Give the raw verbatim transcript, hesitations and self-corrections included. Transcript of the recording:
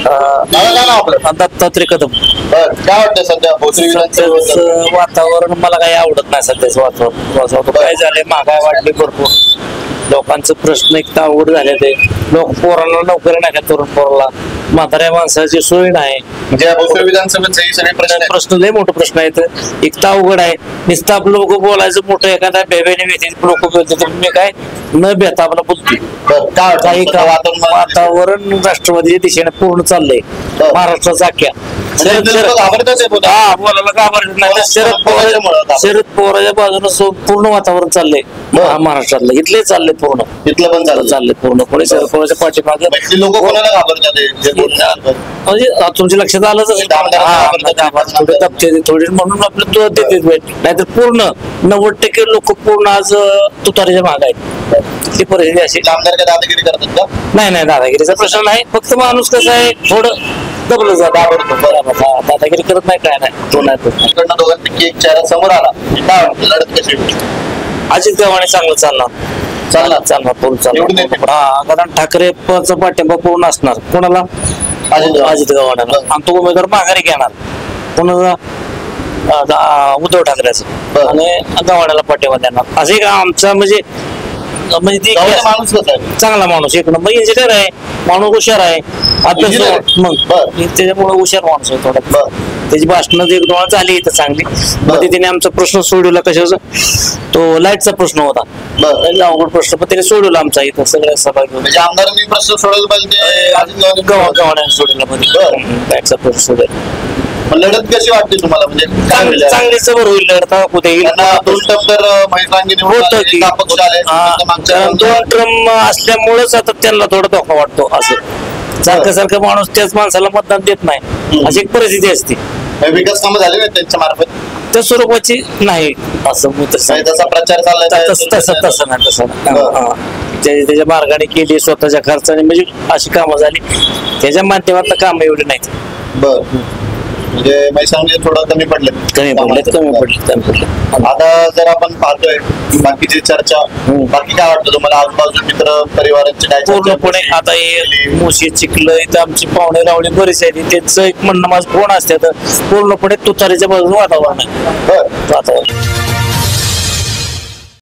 काय नाव आपलं? दत्तात्रय कदम. बर, काय वाटतं सध्या भोसरी विधानसभेबद्दल? सध्याचं वातावरण मला काही आवडत नाही. सध्याचं वातावरण वातावरण काय झालंय, महागाई वाढली भरपूर, लोकांचं प्रश्न एक तर अवघड झाले. ते लोक पोरांना नोकरी नाही का, तरुण पोराला, म्हाताऱ्या माणसाची सोय नाही. म्हणजे भोसरी विधानसभेचे हे सगळे प्रश्न आहेत. प्रश्न लय मोठा प्रश्न आहे. एक तर अवघड आहे. नुसतं आपलं लोक बोलायचं मोठं, एखाद्या बेबेने भेटते लोक बोलते, तर मी काय न भेटा आपलं बोलते. बरं, काय वाटतं? काही का वातावरण वातावरण राष्ट्रवादीच्या दिशेने पूर्ण चाललंय. महाराष्ट्राचा अख्ख्या म्हणजे लोकं घाबरतात आहे बोलायला. हा बोलायला घाबरत नाही. शरद पवार शरद पवाराच्या बाजूने पूर्ण वातावरण चाललंय महाराष्ट्रातलं. इथले चाललंय पूर्ण, इथलं पण चाललं चाललंय पूर्ण. कोणी शरद पवारच्या पाठीमागे लोक कोणाला घाबरतात आहे? जे बोलतात. म्हणजे तुमच्या लक्षात आलंच असेल, थोडे दबते थोडे म्हणून आपलं तो देते. नाहीतर पूर्ण नव्वद टक्के लोक पूर्ण आज तुतारीच्या भाग आहेत. ती परिस्थिती अशी. आमदार काय दादागिरी करतात का? नाही नाही, दादागिरीचा प्रश्न नाही. फक्त माणूस कसं आहे, थोडं दबलं जात आवडतो. दादागिरी करत नाही, काय नाही. तो नाही इकडनं दोघांपैकी एक चेहरा समोर आला, काय वाटतं लढत कशी होईल? अजित गव्हाणे चांगलं चालणार चालणार चालणार पूर्ण निवडून चालणार. येतील. हा, कारण ठाकरेचा पाठिंबा पूर्ण असणार. कोणाला? अजित अजित गव्हाणेला. आणि तो उमेदवार माघारी घेणार. कोणाला? अं, उद्धव ठाकरेचं. आणि गव्हाण्याला पाठिंबा देणार. असे का आमचा म्हणजे म्हणजे ती गव्हाणे माणूस कसा आहे? चांगला माणूस, एक नंबर इंजिनियर आहे, माणूस हुशार आहे, Engineer आहे? अभ्यास मग बरं. त्याच्यामुळे हुशार माणूस आहे थोडा. बरं. त्याची भाषणं एक दोन झाली इथं चांगली. मध्ये त्याने आमचा प्रश्न सोडवला. कशाचा? तो लाईटचा प्रश्न होता. बरं. लई अवघड प्रश्न, पण त्याने सोडवला आमचा इथं सगळ्या सभा घेऊन. म्हणजे आमदारांनी प्रश्न सोडवला पाहिजे ते अजित गव्हाणे गव्हा गव्हाण्याने सोडवला मध्ये. बरं. लाईटचा प्रश्न सोडवला. पण लढत कशी वाटते तुम्हाला? म्हणजे काय चांगली होईल? चांगली जबर होईल लढता. कुठे येईल त्यांना दोन टप तर महिलांनी निवडून होतं आले, की. एका पक्ष आले, हा, मागच्या कारण दोन ट्रम असल्यामुळेच आता त्यांना थोडा धोका वाटतो. असं सारखं सारखं माणूस त्याच माणसाला मतदान देत नाही, अशी एक परिस्थिती असते. विकास कामं झाले नाही त्यांच्या मार्फत? त्या स्वरूपाची नाही असं मी तसं नाही, तसा प्रचार चाललाय तसं तसं तसं नाही तसं नाही. हा, हा. त्या- त्याच्या मार्गाने केली, स्वतःच्या खर्चाने, म्हणजे अशी कामं झाली. त्याच्या माध्यमातून कामं एवढी नाहीत. बर, म्हणजे मैसांगे थोडं कमी पडले कमी पडलेत कमी पडलेत कमी पडले. आता जर आपण पाहतोय बाकीची चर्चा, बाकी काय वाटतं तुम्हाला? आजूबाजू मित्र परिवारांची काय चर्चा? पूर्णपणे आता हे मोशी चिखलं इथं आमची पाहुणे रावळे बरेच आहेत. त्यांचं एक म्हणणं माझं फोन असते, तर पूर्णपणे तुतारीच्या बाजूने वातावरण आहे. बर. वातावरण